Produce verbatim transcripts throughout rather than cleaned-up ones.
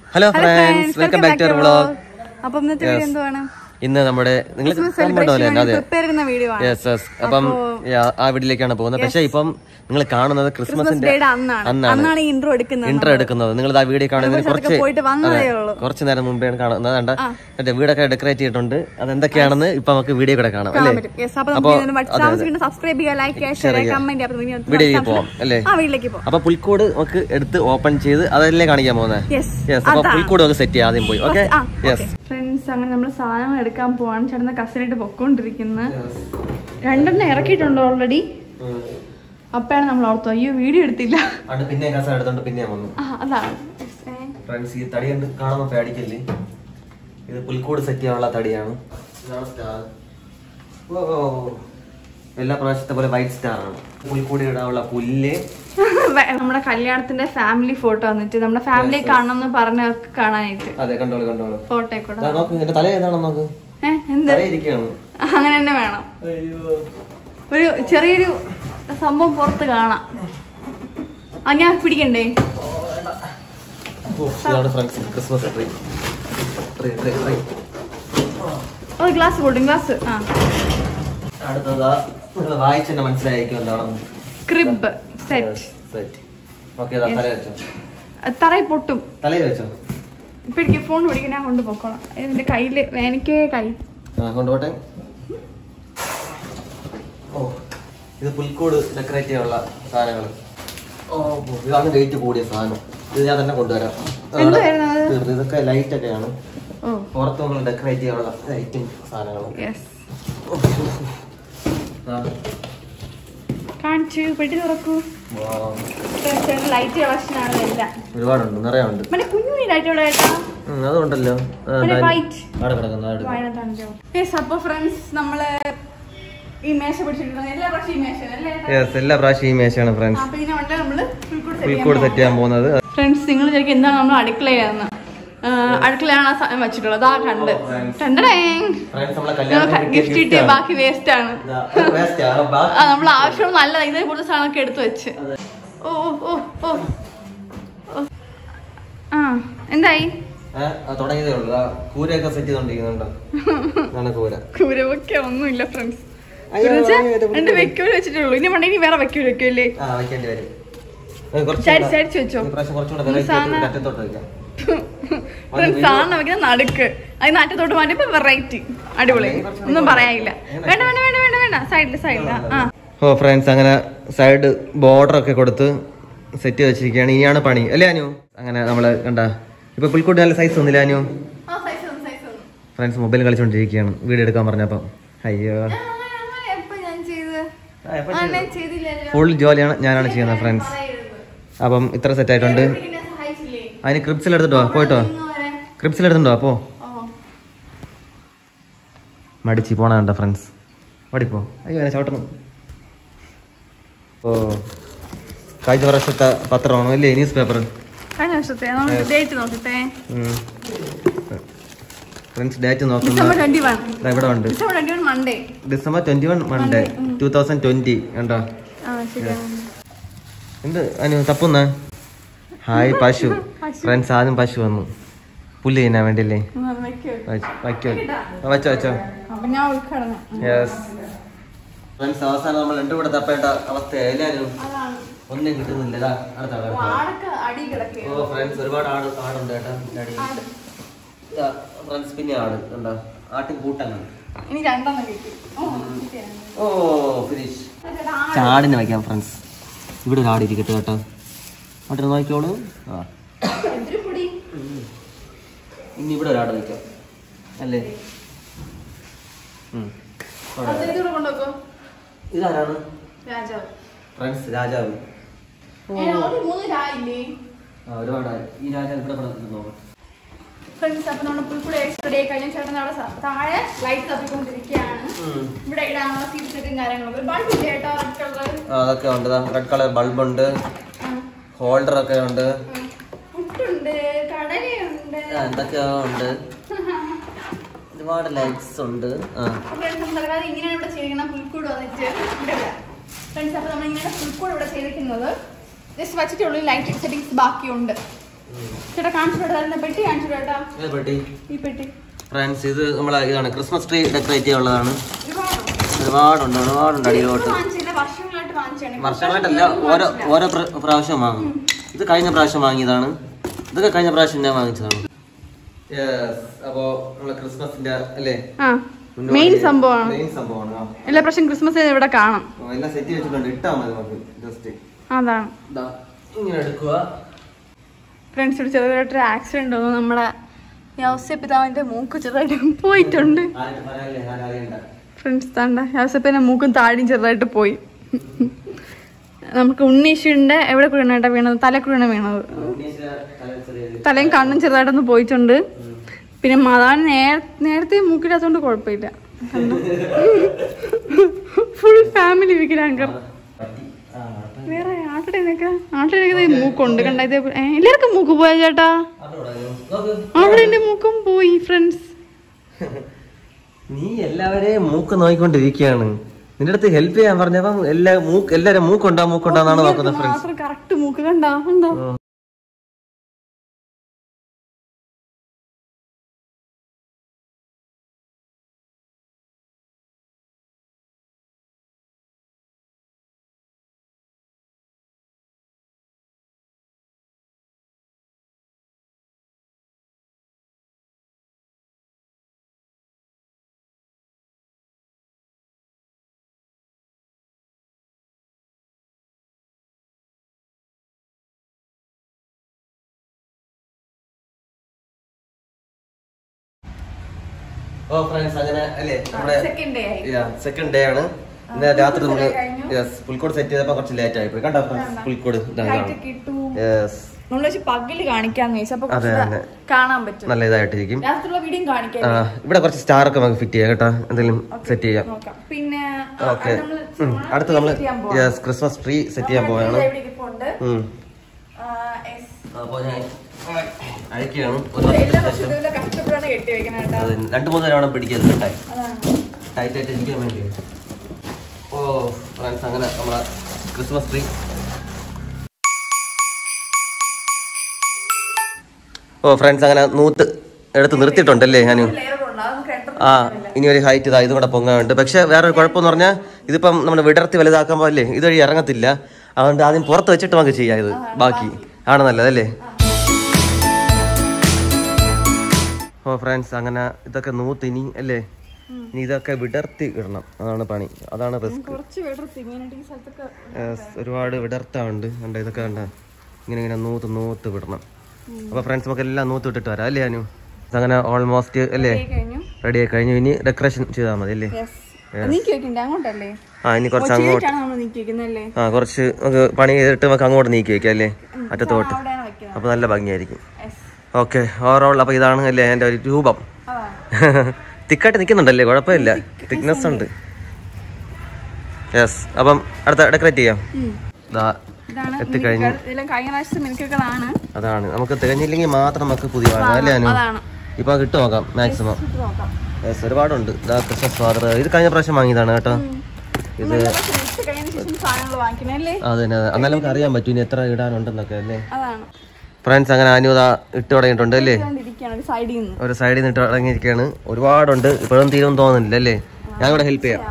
Hello friends, welcome back to our vlog. അപ്പം ഇന്നത്തെ video എന്താണ്? ഇന്ന് നമ്മുടെ നിങ്ങൾ പ്രിപ്പയർ വീഡിയോ ആണ്. Yes yes. അപ്പം ആ വീഡിയോയിലേക്കാണ് പോകുന്നത്. പക്ഷേ ഇപ്പം നിങ്ങൾ കാണുന്നത് ക്രിസ്മസിന്റെ അന്നാണ് ഇൻട്രോ എടുക്കുന്നത്. ഇൻട്രോ എടുക്കുന്നത് നിങ്ങൾ ആ വീഡിയോ കാണുന്നതിന് കുറച്ച് കുറച്ച് നേരം മുമ്പേ കാണുന്നത്. കണ്ട മറ്റേ വീടൊക്കെ ഡെക്കറേറ്റ് ചെയ്തിട്ടുണ്ട്. അത് എന്തൊക്കെയാണെന്ന് ഇപ്പൊ നമുക്ക് വീഡിയോ കൂടെ കാണാം അല്ലേ? വീഡിയോയിലേക്ക് പോവാം അല്ലേ? അപ്പൊ പുൽക്കൂട് നമുക്ക് എടുത്ത് ഓപ്പൺ ചെയ്ത് അതല്ലേ കാണിക്കാൻ പോകുന്നത്. അപ്പൊ പുൽക്കൂട് നമുക്ക് സെറ്റ് ചെയ്യാം ആദ്യം പോയി. ഓക്കെ ഫ്രണ്ട്സ്, അങ്ങനെ നമ്മൾ സാധനങ്ങൾ എടുക്കാൻ പോവാണ്. ചേട്ടന്റെ കസിനായിട്ട് പൊക്കോണ്ടിരിക്കുന്ന രണ്ടെണ്ണം ഇറക്കിയിട്ടുണ്ടോ ഓൾറെഡി? അപ്പയാണ് നമ്മൾ ഓർത്തു അയ്യോ വീഡിയോ എടുത്തില്ല. പിന്നെ കസ എടുത്തോണ്ട് പിന്നെ വന്നു. അതാണ് ഫ്രണ്ട്സ്, ഈ തടി കണ്ട് കാണുമ്പോ പേടിക്കല്ലേ. ഇത് പുൽക്കൂട് സെറ്റ് ചെയ്യാനുള്ള തടിയാണ്. എല്ലാ പ്രാവശ്യത്തെ പോലെ വൈറ്റ് സ്റ്റാർ ആണ്. പുൽക്കൂടി ഇടാനുള്ള പുല്ല്. നമ്മുടെ കല്യാണത്തിന്റെ ഫാമിലി ഫോട്ടോ വന്നിട്ട് നമ്മുടെ ഫാമിലി കാണണമെന്ന് പറഞ്ഞവർക്ക് കാണാനായിട്ട്. അതെ, കണ്ടോളൂ കണ്ടോളൂ. ഫോട്ടോ കൂടെ തല ഏതാണെന്ന് നോക്ക്. അങ്ങനെ തന്നെ വേണം. ഒരു ചെറിയൊരു സംഭവം പുറത്ത് കാണാം. ആ ഞാൻ പിടിക്കണ്ടേ? ഗ്ലാസ് കൊടുക്കും ഗ്ലാസ്. വായിച്ചെന്നെ മനസ്സിലായിരിക്കും എന്താണെന്ന്. Crib set. തറയിൽ പൊട്ടും. തലയിൽ വെച്ചോ? പിടിക്കും. ഫോൺ പിടിക്കാൻ ഞാൻ കൊണ്ടുപോക്കോളാം. എന്റെ കയ്യില് എനിക്ക് കൈ കൊണ്ടുപോട്ടെ. ഓ, ഇത് പുൽക്കൂട് ഡെക്കറേറ്റ് ചെയ്യാനുള്ള സാധനങ്ങൾ. ഓ, ഇതാണ് വെയിറ്റ് കൂടിയ സാധനം. ഇത് ഞാൻ തന്നെ കൊണ്ടുവരാം. ഇതൊക്കെ ലൈറ്റ് ഒക്കെയാണ്. പുറത്ത് നമ്മൾ ഡെക്കറേറ്റ് ചെയ്യാനുള്ള ലൈറ്റും സാധനങ്ങളും. കാണിച്ചു പെട്ടി തുറക്കൂ. ലൈറ്റ് കളക്ഷനാണ് എല്ലാം. ഒരുപാടുണ്ട്, നിറയെ ഉണ്ട്. കുഞ്ഞു ലൈറ്റുള്ള ഏട്ടാ അതുകൊണ്ടല്ലോ. അപ്പൊ ഫ്രണ്ട്സ്, നമ്മള് ഈ മേശ പിടിച്ചിട്ടുണ്ട്. എല്ലാ പ്രാവശ്യം ഈ മേശ അല്ലേ? എല്ലാ പ്രാവശ്യം ഈ മേശയാണ് ഫ്രണ്ട്സ്. പുൽക്കൂട് സെറ്റ് ചെയ്യാൻ പോകുന്നത്. ഫ്രണ്ട്സ്, നിങ്ങൾ ശരിക്കും എന്താണ് നമ്മൾ അടുക്കളയാന്ന് അടുക്കളയാണ് ആ സാധനം വെച്ചിട്ടുള്ളത്. ആ കണ്ട് ഗിഫ്റ്റ് കിട്ടിയ ബാക്കി വേസ്റ്റ് ആണ്. നമ്മൾ ആവശ്യം നല്ല ഇതേപോലത്തെ സാധനമൊക്കെ എടുത്തു വെച്ച്. ഓ ഓ ഓ ആ എന്തായി? കൂരവൊക്കെ ഒന്നുമില്ല ഫ്രണ്ട്സ്. രണ്ട് വെക്കൂല് വെച്ചിട്ടുള്ളൂ. ഇനി വേണമെങ്കിൽ വേറെ വെക്കൂല് വെക്കൂല്ലേ? ചരിച്ചു വെച്ചോ. സാധനം വെക്കുന്ന നടുക്ക് അത് നാറ്റത്തോട്ട് മാറ്റിയപ്പോ വെറൈറ്റി അടിപൊളി. ഒന്നും പറയാനില്ല. വേണ്ട വേണ്ട വേണ്ട വേണ്ട വേണ്ട സൈഡില് സൈഡില്. ആ ഓ ഫ്രണ്ട്സ്, അങ്ങനെ സൈഡ് ബോർഡർ ഒക്കെ കൊടുത്ത് സെറ്റ് വെച്ചിരിക്കുകയാണ്. ഇനിയാണ് പണി അല്ലേ അനു? അങ്ങനെ നമ്മള് കണ്ട ഇപ്പൊ പുൽക്കൂട്ട് നല്ല സൈസ് ഒന്നുമില്ല അനു. ഫ്രണ്ട്സ് മൊബൈൽ കളിച്ചോണ്ടിരിക്കുകയാണ് വീഡിയോ എടുക്കാൻ പറഞ്ഞപ്പം. അയ്യോ, ഫുൾ ജോലിയാണ് ഞാനാണ് ചെയ്യുന്നത് ഫ്രണ്ട്സ്. അപ്പം ഇത്ര സെറ്റ് ആയിട്ടുണ്ട്. അതിന് ക്രിപ്സിൽ എടുത്തിട്ടോ പോയിട്ടോ? ക്രിപ്സിൽ എടുത്തിട്ടുണ്ടോ? അപ്പോ മടിച്ച് പോണ കണ്ട ഫ്രണ്ട്സ്. മടിപ്പോ. അയ്യോ എന്നെ ചവിട്ടണം. ഓ, കഴിഞ്ഞ വർഷത്തെ പത്രമാണോ അല്ലേ? News paper. ഫ്രണ്ട്സ്, ഡേറ്റ് നോക്കുന്നത് ഇവിടെ ഉണ്ട്. December twenty one Monday two thousand twenty. കണ്ടോ? എന്ത് അനു തപ്പുന്ന? ഹായ് പശു. ഫ്രണ്ട്സ്, ആദ്യം പശു വന്നു പുല്ല് തിന്നാൻ വേണ്ടിയല്ലേ? വയ്ക്കോ വെച്ചോ വെച്ചോ. യെസ് ഫ്രണ്ട്സ്, അവസാനം നമ്മൾ രണ്ടും കൂടെ തപ്പേണ്ട അവസ്ഥയായാലും ഒന്നും കിട്ടുന്നില്ല. ഓ ഫ്രണ്ട്സ്, ഒരുപാട് ആട് ആടുണ്ട് കേട്ടോ. ഫ്രണ്ട്സ്, പിന്നെ ആട് ഉണ്ടോ? ആട്ടിൻ കൂട്ടങ്ങൾ. ഓ ഫിനിഷ്. ആടിനെ വയ്ക്കാം ഫ്രണ്ട്സ്. ഇവിടെ ഒരു ആട് ഇരിക്കട്ടെ കേട്ടോ. അവിടെ നോക്കിക്കോളൂ. ആ ഇനി ഇവിടെ ഒരാട് വയ്ക്കാം അല്ലേ? ഇതാരാണ് ഫ്രണ്ട്സ്? രാജാവ്. ഒരുപാട് ഈ രാജാവ് ഇവിടെ നോക്കാം. ഫ്രണ്ട്സ്, അപ്പൊ നമ്മുടെ പുൽക്കൂടെ റെഡി ആയി കഴിഞ്ഞാൽ ചേട്ടൻ അവിടെ താഴെ ലൈറ്റ് തപ്പിക്കൊണ്ടിരിക്കുകയാണ്. ഇവിടെ ഇടാനുള്ള സീറ്റ് സെറ്റും കാര്യങ്ങളൊക്കെ. ബൾബ് ഇല്ല കേട്ടോ, റെഡ് കളർ. അതൊക്കെ ഉണ്ട്. റെഡ് കളർ ബൾബ് ഉണ്ട്, ഹോൾഡർ ഒക്കെ ഉണ്ട്, പുട്ടുണ്ട്, കടലയുണ്ട്, എന്തൊക്കെയോ ഉണ്ട്. ഒരുപാട് ലൈറ്റ്സ് ഉണ്ട്. ഇങ്ങനെയാണ് ഇവിടെ ചെയ്തിരിക്കുന്നത് പുൽക്കൂട് വന്നിട്ട്. ഫ്രണ്ട്സ്, അപ്പൊ നമ്മളിങ്ങനെ പുൽക്കൂട് ഇവിടെ ചെയ്തിരിക്കുന്നത് ജസ്റ്റ് വച്ചിട്ടുള്ളൂ. ലൈറ്റ് സെറ്റിംഗ്സ് ബാക്കിയുണ്ട്. ചേട്ടാ കാണിച്ചു പെട്ടി കാണിച്ചു ചേട്ടാ. ഈ പെട്ടി ഫ്രണ്ട്സ് ഇത് നമ്മളെ ഇതാണ് ക്രിസ്മസ് ട്രീ ഡെക്കറേറ്റ് ചെയ്യാനുള്ളതാണ്. ഒരുപാടുണ്ട് ഒരുപാടുണ്ട് അടിയിലോട്ട്. വർഷങ്ങളായിട്ടല്ല, ഓരോ ഓരോ പ്രാവശ്യം വാങ്ങും. ഇത് കഴിഞ്ഞ പ്രാവശ്യം വാങ്ങിയതാണ്. ഇതൊക്കെ കഴിഞ്ഞ പ്രാവശ്യം ഞാൻ വാങ്ങിച്ചതാണ്. അപ്പോ നമ്മളെ ക്രിസ്മസിന്റെ അല്ലേ മെയിൻ സംഭവമാണ്. മെയിൻ സംഭവമാണ്. എല്ലാ പ്രാവശ്യം ക്രിസ്മസ് ഇവിടെ കാണാം. എല്ലാം സെറ്റ് വെച്ചിട്ടുണ്ട്. ഇട്ടാ മതി നമുക്ക് ജസ്റ്റ്. അതാണ് ഇങ്ങനെ എടുക്കുക. ഫ്രണ്ട്സ് ഇവിടെ ചെറുതായിട്ടൊരു ആക്സിഡന്റ് തോന്നുന്നു. നമ്മുടെ യൗസേപ്പ് പിതാവിന്റെ മൂക്ക് ചെറുതായിട്ട് പോയിട്ടുണ്ട്. ഫ്രണ്ട്സ് താണ്ട യൗസേപ്പിന്റെ മൂക്കും താടിയും ചെറുതായിട്ട് പോയി. നമുക്ക് ഉണ്ണീഷിന്റെ എവിടെ കൂടിയാണ് വീണത്? തലക്കുഴിയാണ് വീണത്. തലയും കണ്ണും ചെറുതായിട്ടൊന്ന് പോയിട്ടുണ്ട്. പിന്നെ മതാൻ നേരത്തെ മൂക്കില്ലാത്തതുകൊണ്ട് കുഴപ്പമില്ല. ഫുൾ ഫാമിലി വികലാംഗർ. വേറെ ആട്ടടേനൊക്കെ ആട്ടടേക്ക് മൂക്കുണ്ട് കണ്ട. ഇത് എല്ലാവർക്കും മൂക്ക് പോയ ചേട്ടാ. അവിടെ എന്റെ മൂക്കും പോയി. ഫ്രണ്ട്സ് നീ എല്ലാവരെയും മൂക്ക് നോക്കിക്കൊണ്ടിരിക്കുകയാണ്. നിന്റെ അടുത്ത് ഹെൽപ്പ് ചെയ്യാൻ പറഞ്ഞപ്പം എല്ലാ മൂക്ക് എല്ലാരും മൂക്കുണ്ടാ മൂക്കുണ്ടാന്നാണ് നോക്കുന്നത്. ഫ്രണ്ട്സ് കറക്റ്റ് മൂക്ക് കണ്ടാ കണ്ടോ? ഓ ഫ്രണ്ട്സ് അങ്ങനെ അല്ലേ നമ്മുടെ സെക്കൻഡ് ഡേ ആണ്. ഇന്ന് രാത്രി നമ്മള് പുൽക്കോട് സെറ്റ് ചെയ്തപ്പോ കുറച്ച് ലേറ്റ് ആയിപ്പോയി. കണ്ടോ പുൽക്കോട് പകല് കാണിക്കാന്ന് കാണാൻ പറ്റും. നല്ല ഇതായിട്ടിരിക്കും. ഇവിടെ കുറച്ച് സ്റ്റാർ ഒക്കെ നമുക്ക് ഫിറ്റ് ചെയ്യാം കേട്ടോ. എന്തെങ്കിലും സെറ്റ് ചെയ്യാം. പിന്നെ ഓക്കെ അടുത്ത് നമ്മള് ക്രിസ്മസ് ട്രീ സെറ്റ് ചെയ്യാൻ പോവാണ്. രണ്ടു മൂന്ന് തവണ പിടിക്കാൻ ടൈറ്റ് ആയിട്ട് ഇരിക്കാൻ വേണ്ടി. ഓ ഫ്രണ്ട്സ് അങ്ങനെ നമ്മളെ ക്രിസ്മസ് ട്രീ. ഓ ഫ്രണ്ട്സ് അങ്ങനെ നൂത്ത് എടുത്ത് നിർത്തിയിട്ടുണ്ടല്ലേ ഞാന്. ആ ഇനി ഒരു ഹൈറ്റ് ഇതാ ഇതും കൂടെ പൊങ്ങാനുണ്ട്. പക്ഷെ വേറൊരു കുഴപ്പമെന്ന് പറഞ്ഞാൽ ഇതിപ്പം നമ്മൾ വിടർത്തി വലുതാക്കാൻ പോലെ ഇതുവഴി ഇറങ്ങത്തില്ല. അതുകൊണ്ട് ആദ്യം പുറത്ത് വെച്ചിട്ട് നമുക്ക് ചെയ്യാം. ഇത് ബാക്കി ആണ് നല്ലതല്ലേ. ഓ ഫ്രണ്ട്സ് അങ്ങനെ ഇതൊക്കെ നൂത്ത് ഇനി അല്ലേ ഇനി ഇതൊക്കെ വിടർത്തി ഇടണം. അതാണ് പണി. അതാണ് റിസ്ക്. ഒരുപാട് വിടർത്താണ്ട് കണ്ട ഇതൊക്കെ കണ്ട ഇങ്ങനെ ഇങ്ങനെ നൂത്ത് നൂത്ത് വിടണം. അപ്പൊ ഫ്രണ്ട്സ് നമുക്ക് എല്ലാം നൂത്ത് വിട്ടിട്ട് വരാം അല്ലേ അനു? അങ്ങനെ ഓൾമോസ്റ്റ് അല്ലേ റെഡി ആയി കഴിഞ്ഞു. ഇനി ഡെക്കറേഷൻ ചെയ്താൽ മതി അല്ലേ? ആ ഇനി കുറച്ച് അങ്ങോട്ട് ആ കുറച്ച് നമുക്ക് പണി ചെയ്തിട്ട് നമുക്ക് അങ്ങോട്ട് നീക്കി വെക്കാം അല്ലേ അറ്റത്തോട്ട്. അപ്പൊ നല്ല ഭംഗിയായിരിക്കും. ഓക്കെ ഓവറോൾ അപ്പൊ ഇതാണ് അല്ലേ എന്റെ ഒരു രൂപം. തിക്കായിട്ട് നിൽക്കുന്നുണ്ടല്ലേ? കുഴപ്പമില്ല, തിക്നെസ് ഉണ്ട്. യെസ് അപ്പം അടുത്ത ഡെക്കറേറ്റ് ചെയ്യാം. എത്തിക്കഴിഞ്ഞു. അതാണ് നമുക്ക് തികഞ്ഞില്ലെങ്കിൽ മാത്രം നമുക്ക് പുതിയ വാങ്ങാം അല്ലേ അനു? ഇപ്പൊ കിട്ടു നോക്കാം മാക്സിമം. യെസ് ഒരുപാടുണ്ട്. ക്രിസ്മസ് ഫാദർ ഇത് കഴിഞ്ഞ പ്രാവശ്യം വാങ്ങിയതാണ് കേട്ടോ. ഇത് അതെ എന്നാലും നമുക്ക് അറിയാൻ പറ്റും ഇനി എത്ര ഇടാനുണ്ടെന്നൊക്കെ അല്ലേ. ഫ്രണ്ട്സ് അങ്ങനെ അനുത ഇട്ട് തുടങ്ങിയിട്ടുണ്ട് അല്ലേ? ഒരു സൈഡിൽ നിന്ന് ഇട്ട് തുടങ്ങിയിരിക്കുകയാണ്. ഒരുപാടുണ്ട്. ഇപ്പോഴും തീരും തോന്നുന്നില്ല അല്ലേ? ഞാൻ ഇവിടെ ഹെൽപ്പ് ചെയ്യാം.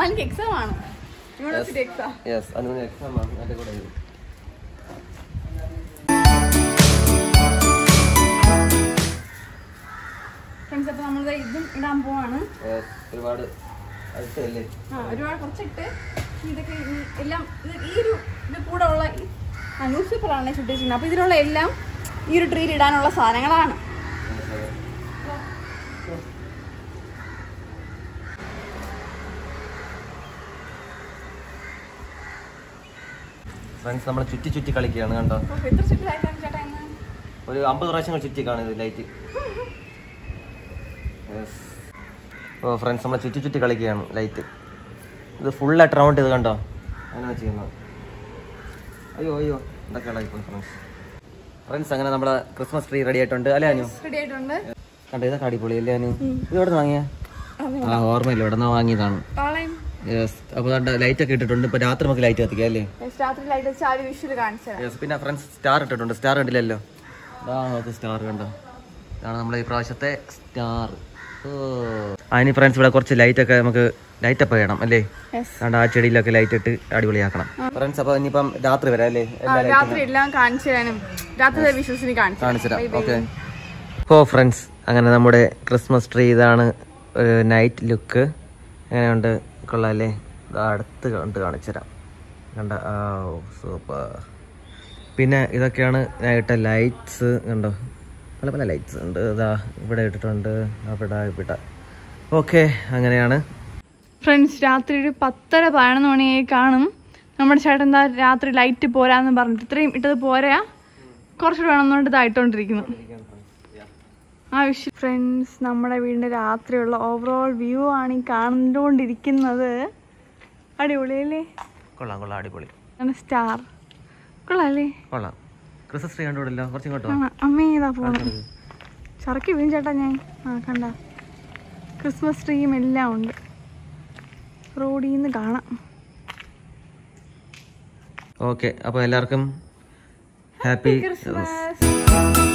ഒരുപാട് ഒരുപാട് കുറച്ചിട്ട് ഇതൊക്കെ എല്ലാം ഈ ഒരു ഇത് കൂടെ ഉള്ള ന്യൂസ് പേപ്പറാണ് ചുട്ടിച്ചിരിക്കുന്നത്. അപ്പൊ ഇതിലുള്ള എല്ലാം ഈ ഒരു ട്രീയിൽ ഇടാനുള്ള സാധനങ്ങളാണ്. ഫ്രണ്ട്സ് നമ്മളെ ചുറ്റി ചുറ്റി കളിക്കുകയാണ് കണ്ടോ. ഒരു അമ്പത് പ്രാവശ്യങ്ങൾ ചുറ്റി കാണും ഇത് ലൈറ്റ്. ഓ ഫ്രണ്ട്സ് നമ്മളെ ചുറ്റി ചുറ്റി കളിക്കുകയാണ് ലൈറ്റ്. ഇത് ഫുള്ളായിട്ട് റൗണ്ട് ചെയ്ത് കണ്ടോ അങ്ങനെ ചെയ്യുന്നത്. അയ്യോ അയ്യോ എന്തൊക്കെ കളയിപ്പോ ഫ്രണ്ട്സ്. ഫ്രണ്ട്സ് അങ്ങനെ നമ്മളെ ക്രിസ്മസ് ട്രീ റെഡി ആയിട്ടുണ്ട് അല്ലേ അനു? കണ്ടോ ഇതൊക്കെ അടിപൊളി അല്ലേ അനു? ഇത് എവിടെ നിന്ന് വാങ്ങിയ? ആ ഓർമ്മയില്ല, ഇവിടെ നിന്ന് വാങ്ങിയതാണ്. യെസ് അപ്പൊ ലൈറ്റ് ഒക്കെ ഇട്ടിട്ടുണ്ട്. ഇപ്പൊ രാത്രി നമുക്ക് ലൈറ്റ് കത്തിക്കാം അല്ലേ? പിന്നെ ഫ്രണ്ട്സ് സ്റ്റാർ ഇട്ടിട്ടുണ്ട്. സ്റ്റാർ കണ്ടില്ലല്ലോ. സ്റ്റാർ കണ്ടോ, ഇതാണ് നമ്മളെ ഈ പ്രാവശ്യത്തെ സ്റ്റാർ. അതിന് ഫ്രണ്ട്സ് ഇവിടെ കുറച്ച് ലൈറ്റ് ഒക്കെ നമുക്ക് ലൈറ്റ് അപ്പ് ചെയ്യണം അല്ലേ? കണ്ട ആ ചെടിയിലൊക്കെ ലൈറ്റ് ഇട്ട് അടിപൊളിയാക്കണം ഫ്രണ്ട്സ്. അപ്പൊ ഇനിയിപ്പം രാത്രി വരാം അല്ലേ? രാത്രി എല്ലാം കാണിച്ചു തരാനും രാത്രി വിശ്വസിന് കാണിച്ചു തരാം. ഓക്കെ. ഓ ഫ്രണ്ട്സ്, അങ്ങനെ നമ്മുടെ ക്രിസ്മസ് ട്രീ ഇതാണ് നൈറ്റ് ലുക്ക്. എങ്ങനെയുണ്ട്? കൊള്ളാല്ലേ? അടുത്ത് കണ്ട് കാണിച്ചു തരാം. കണ്ട ആ സൂപ്പർ. പിന്നെ ഇതൊക്കെയാണ് ഞാൻ ഇട്ട ലൈറ്റ്സ്. കണ്ടോ, പല പല ലൈറ്റ്സ് ഉണ്ട്. ഇതാ ഇവിടെ ഇട്ടിട്ടുണ്ട്, അവിടെ ഇവിടെ. ഓക്കെ, അങ്ങനെയാണ് ഫ്രണ്ട്സ്. രാത്രി ഒരു പത്തര പതിനൊന്ന് മണിയായി കാണും. നമ്മുടെ ചേട്ടൻ എന്താ രാത്രി ലൈറ്റ് പോരാന്ന് പറഞ്ഞിട്ട് ഇത്രയും ഇട്ടത് പോരാ, കുറച്ചുകൂടെ വേണമെന്നുകൊണ്ട് ഇതായിട്ടോണ്ടിരിക്കുന്നു. ആ വിഷയം ഫ്രണ്ട്സ്, നമ്മുടെ വീടിൻ്റെ രാത്രിയുള്ള ഓവറോൾ വ്യൂ ആണ് ഈ കണ്ടുകൊണ്ടിരിക്കുന്നത്. അടിപൊളിയല്ലേ? കൊള്ളാം കൊള്ളാം, അടിപൊളി. സ്റ്റാർ കൊള്ളാല്ലേ? കൊള്ളാം. ക്രിസ്മസ് ട്രീ കണ്ടുപിടില്ലോ, കുറച്ചും കേട്ടോ. അമ്മേ ഇതാ പോണം ചറക്കി വീഴും ചേട്ടാ. ഞാൻ ആ കണ്ട ക്രിസ്മസ് ട്രീയും എല്ലാം ഉണ്ട്, റോഡിൽ നിന്ന് കാണാം. ഓക്കെ, അപ്പോൾ എല്ലാവർക്കും ഹാപ്പി ക്രിസ്മസ്.